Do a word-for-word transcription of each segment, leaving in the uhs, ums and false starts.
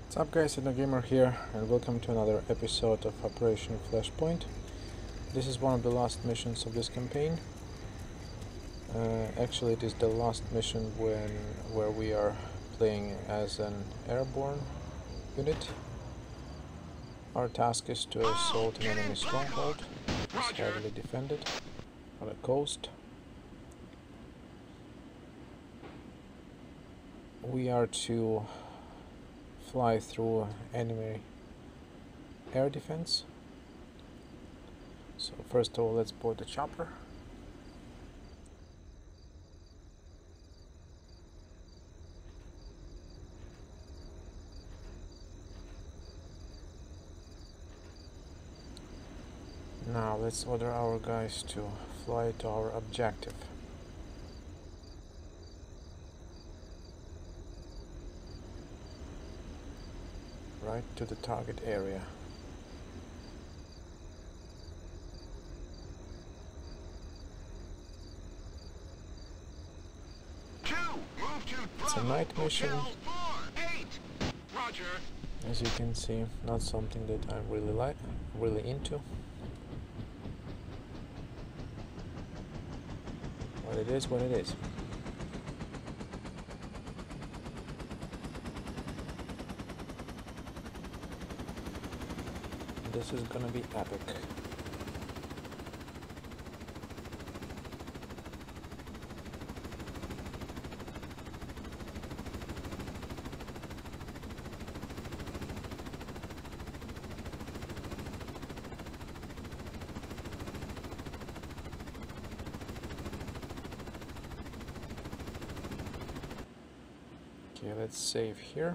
What's up guys, Gamer here, and welcome to another episode of Operation Flashpoint. This is one of the last missions of this campaign. Uh, actually it is the last mission when where we are playing as an airborne unit. Our task is to assault an enemy stronghold. It's heavily defended on the coast. We are to fly through enemy air defense. So first of all, let's board the chopper. Now let's order our guys to fly to our objective. Right to the target area. Two, move to It's a night mission. eight. Roger. As you can see, not something that I'm really like, really into. But it is what it is. This is gonna be epic. Okay, let's save here.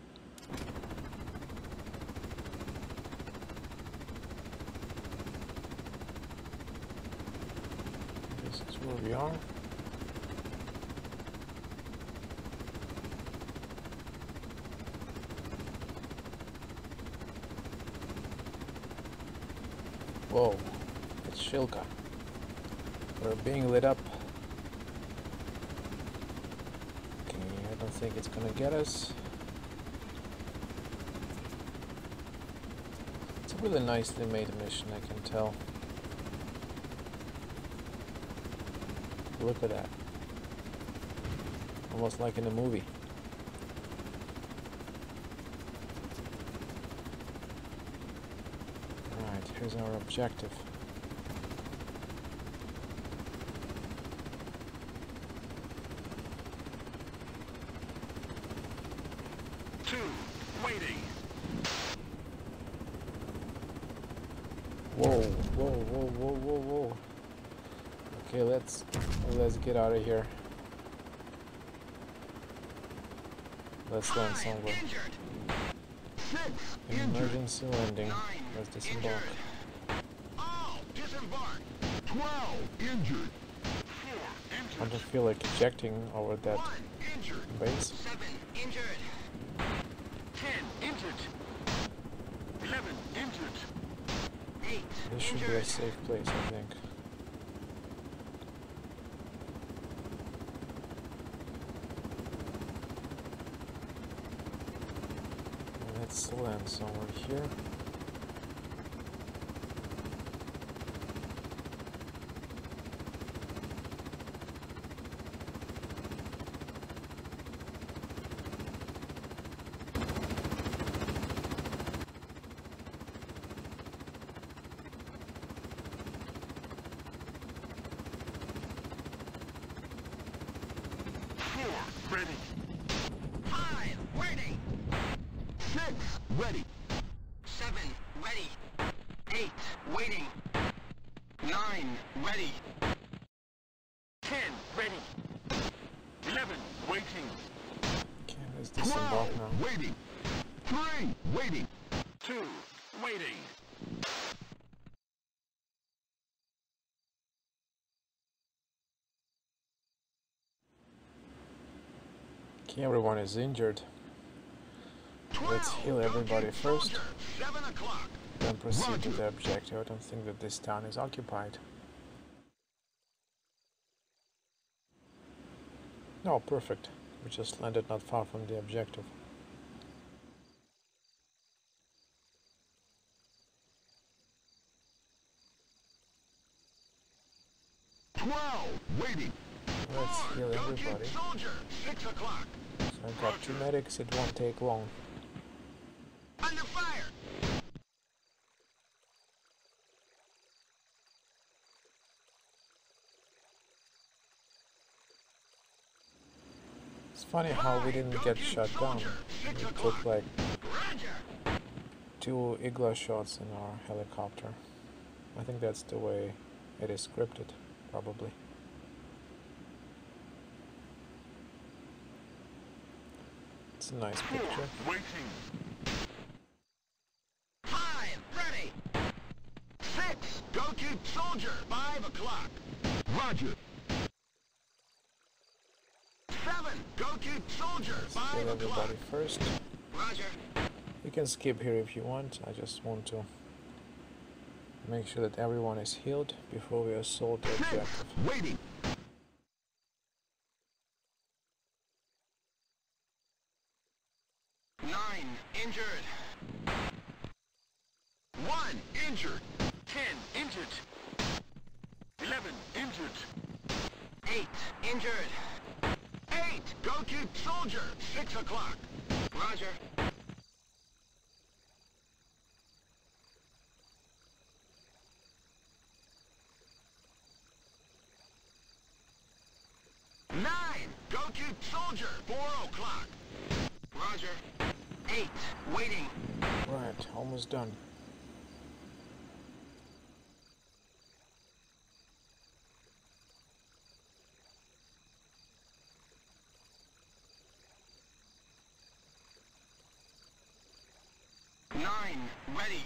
Where we are. Whoa, it's Shilka. We're being lit up. Okay, I don't think it's gonna get us. It's a really nicely made mission, I can tell. Look at that. Almost like in a movie. Alright, here's our objective. Two, waiting. Whoa, whoa, whoa, whoa, whoa, whoa. Okay, let's let's get out of here. Let's land somewhere. Six, Emergency landing. Let's disembark. all disembark. Twelve, injured. Four, I injured. don't feel like ejecting over that One, injured. base. Seven, injured. Ten, injured. Eleven, injured. Eight, This should be a safe place, I think. Let's land somewhere here. Four, ready. Five, waiting. Six, ready. Seven, ready. Eight, waiting. Nine, ready. Ten, ready. Eleven, waiting. Okay, let's disembark now. Waiting. Three, waiting. Two, waiting. Okay, everyone is injured. Let's heal everybody first, Seven o'clock. then proceed to the objective. I don't think that this town is occupied. No, perfect. We just landed not far from the objective. twelve, waiting. Let's Four, heal go everybody. keep soldier, six o'clock. So I've got two medics, it won't take long. Under fire. It's funny how we didn't get shot down. We took like Roger. two Igla shots in our helicopter. I think that's the way it is scripted, probably. It's a nice Four, picture. waiting. Five, ready. Six, go keep soldier, five o'clock. Roger. Seven, go keep soldier, Let's five kill o'clock. everybody first. Roger. You can skip here if you want. I just want to make sure that everyone is healed before we assault the Six, objective. waiting. Nine, injured. One, injured. Ten, injured. Eleven, injured. Eight, injured. Eight, go keep soldier, six o'clock. Roger. Nine, go keep soldier, four o'clock. Roger. Eight, waiting. Right, almost done. Nine, ready.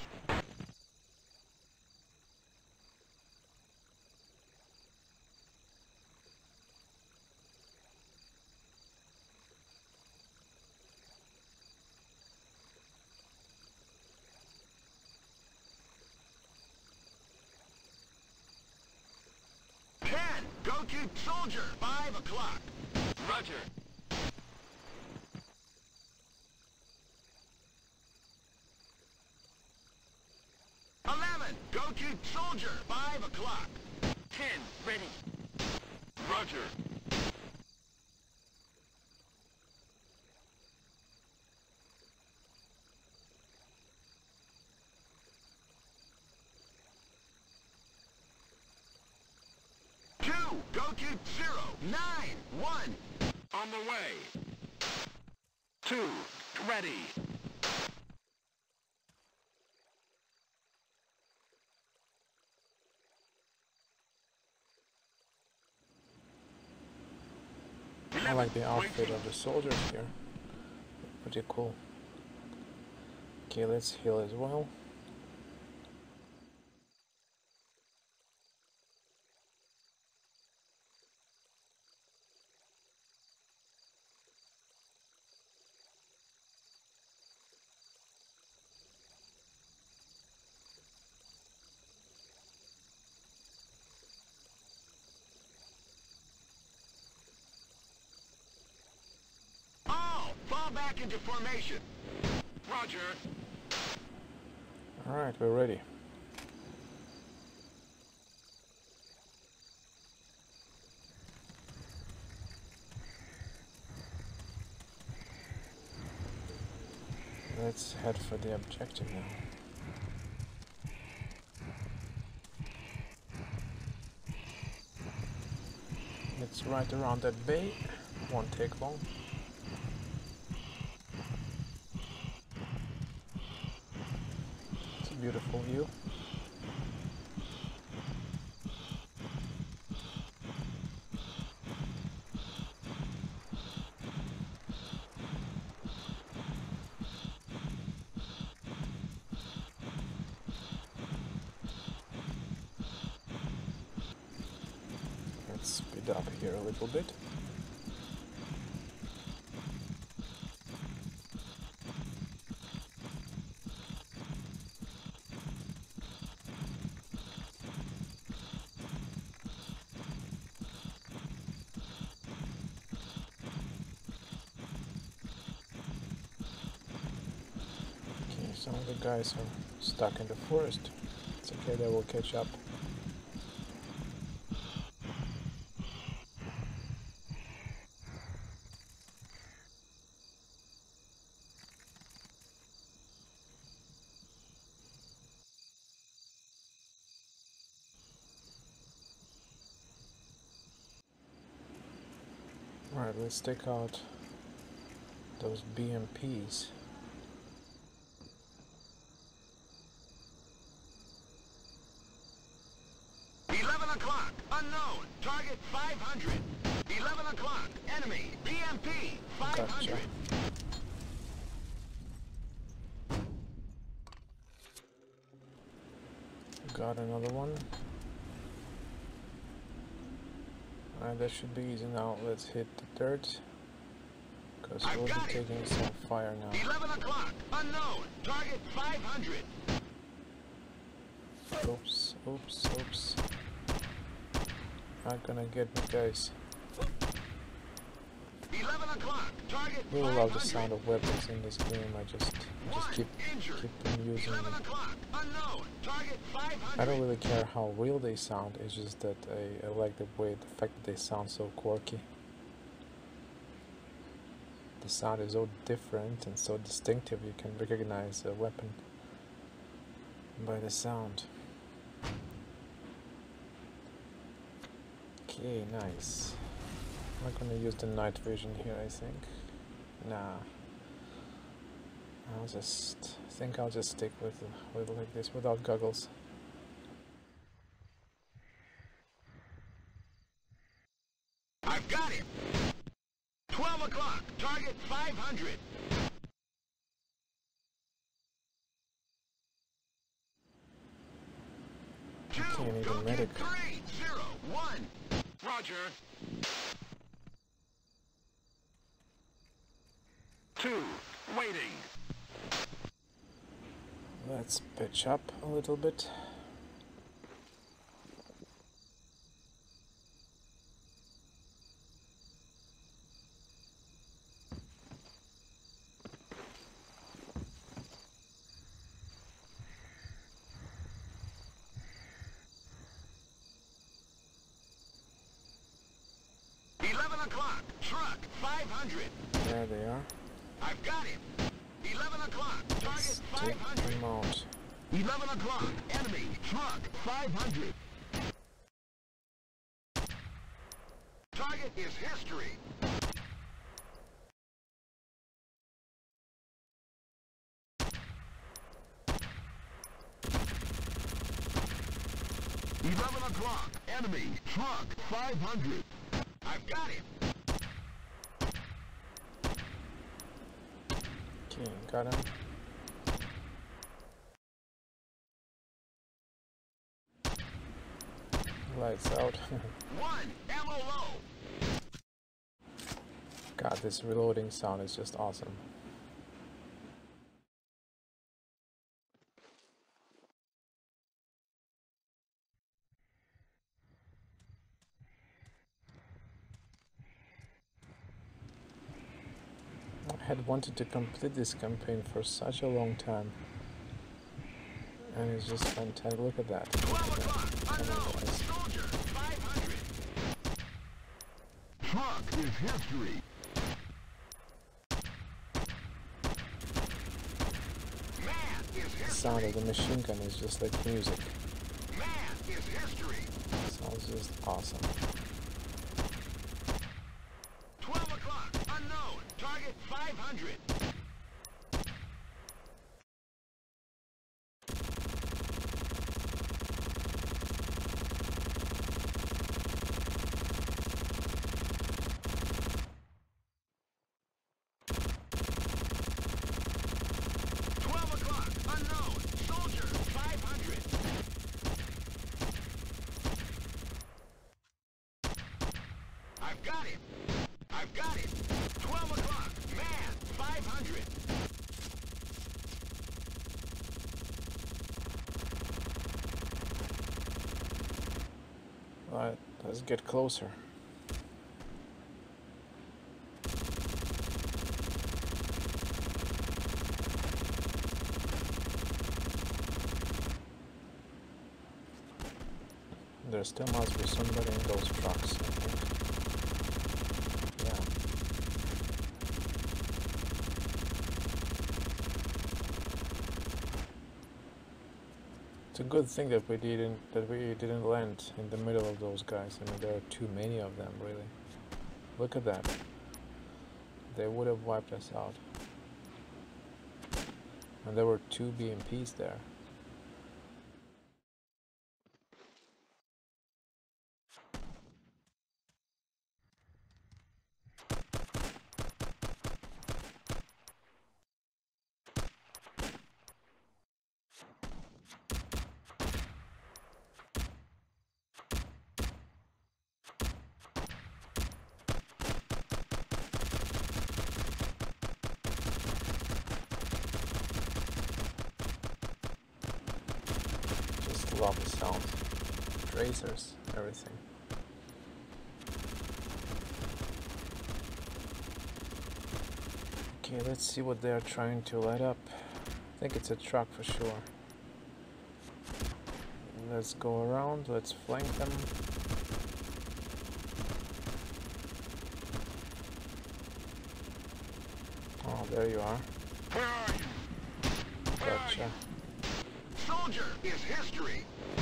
Ten, go keep soldier, five o'clock. Roger. Eleven, go keep soldier, five o'clock. Ten, ready. Roger. Two, go keep zero, nine, one. On the way. Two, ready. I like the outfit of the soldiers here. Pretty cool. Okay, let's heal as well. All, fall back into formation. Roger. Alright, we're ready. Let's head for the objective now. It's right around that bay. Won't take long. It's a beautiful view. Let's speed up here a little bit. Okay, some of the guys are stuck in the forest. It's okay, they will catch up. Alright, let's take out those B M Ps. eleven o'clock, unknown, target five hundred. eleven o'clock, enemy, B M P, five hundred. Gotcha. Got another one. Alright, that should be easy now. Let's hit the dirt, because we'll be taking some fire now. eleven o'clock, unknown, target five hundred. Oops, oops, oops. Not gonna get me, guys. eleven o'clock, target Really love the sound of weapons in this game. I just just keep keep them using them. unknown, target five hundred. I don't really care how real they sound. It's just that I, I like the way, the fact that they sound so quirky. The sound is so different and so distinctive. You can recognize a weapon by the sound. Okay, nice. I'm not gonna use the night vision here, I think. Nah. I'll just I think I'll just stick with with like this without goggles. I've got him. twelve o'clock, target five hundred. Okay, I need a medic. Three, zero, one. Roger. Two, waiting. Let's pitch up a little bit. eleven o'clock, truck, five hundred. There they are. I've got him. eleven o'clock, target Let's five take hundred. them out. eleven o'clock, enemy, truck, five hundred. Target is history. eleven o'clock, enemy, truck, five hundred. I've got him. Okay, got him. Lights out. One, ammo low. God, this reloading sound is just awesome. I had wanted to complete this campaign for such a long time. And it's just fantastic. Look at that. twelve Look at o'clock, that. Come on, unknown, guys. soldier, five hundred. Truck is history. Man is The history. sound of the machine gun is just like music. Man is history. Sounds just awesome. twelve o'clock, unknown, target five hundred. twelve o'clock, unknown, soldier, five hundred. I've got him. I've got him. twelve o'clock, man, five hundred. Alright, let's get closer. There still must be somebody in those trucks, I think. Yeah. It's a good thing that we didn't that we didn't land in the middle of those guys. I mean, there are too many of them, really. Look at that. They would have wiped us out. And there were two B M Ps there. Love the sound. Tracers, everything. Okay, let's see what they're trying to light up. I think it's a truck for sure. Let's go around, let's flank them. Oh, there you are. Where are you? Where Gotcha. are you? Soldier is history.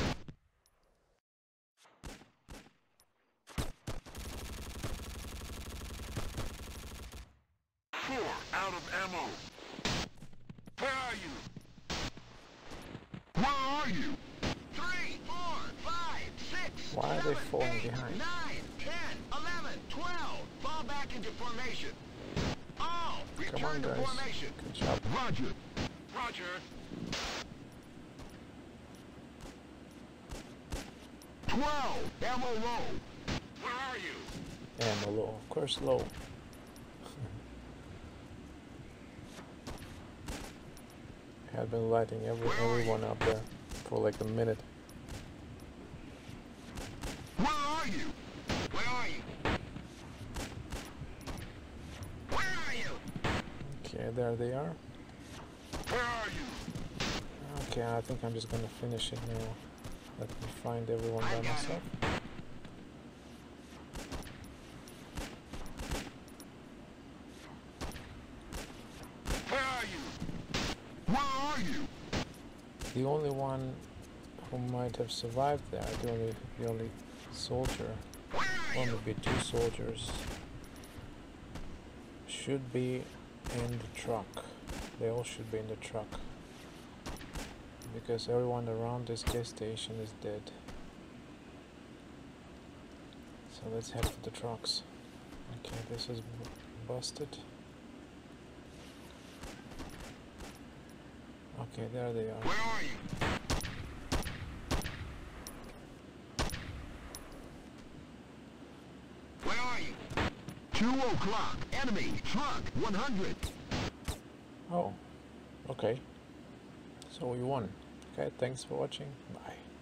Four out of ammo. Where are you? Where are you? Three, four, five, six, Why are they seven, falling eight, behind? nine, ten, eleven, twelve. Fall back into formation. All return Come on, to guys. formation. Good job. Roger. Roger. twelve. Ammo low. Where are you? Ammo low. Of course low. I had been lighting every everyone up there for like a minute. Where are you? Where are you? Where are you? Okay, there they are. Where are you? Okay, I think I'm just gonna finish it now. Let me find everyone by myself. Where are you? Where are you? The only one who might have survived there, the only the only soldier, Where are or you? maybe two soldiers, should be in the truck. They all should be in the truck. Because everyone around this gas station is dead. So let's head for the trucks. Okay, this is b- busted. Okay, there they are. Where are you? Where are you? Two o'clock. Enemy truck one hundred. Oh, okay. So we won. Okay, thanks for watching. Bye.